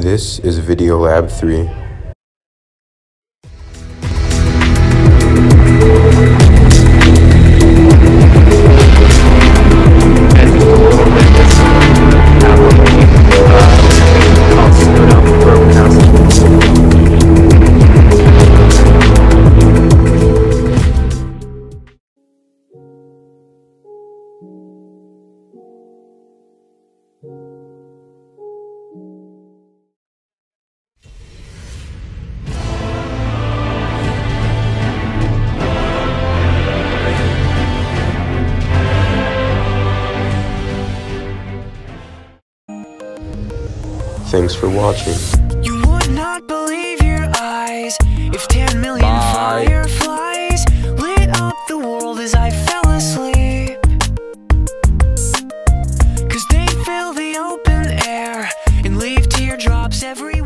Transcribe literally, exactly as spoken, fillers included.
This is Video Lab three. Thanks for watching. You would not believe your eyes if ten million Bye. fireflies lit up the world as I fell asleep. Cause they fill the open air and leave teardrops everywhere.